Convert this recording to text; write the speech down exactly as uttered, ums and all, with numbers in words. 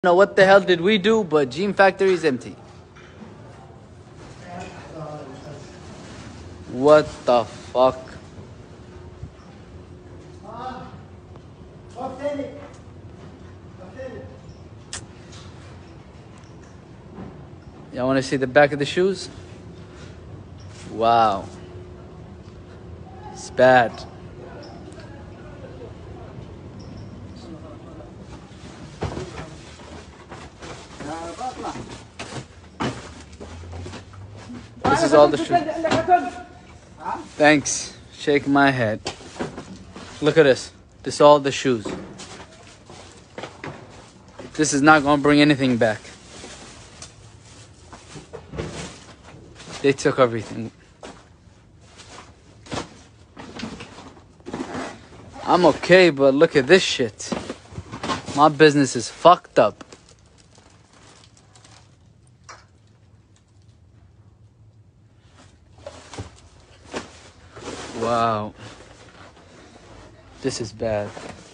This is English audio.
Know what the hell did we do, but Gene Factory is empty. What the fuck? Y'all want to see the back of the shoes? Wow. It's bad. This is all the shoes. Thanks. Shake my head. Look at this. This is all the shoes. This is not going to bring anything back. They took everything. I'm okay, but look at this shit. My business is fucked up. Wow. This is bad.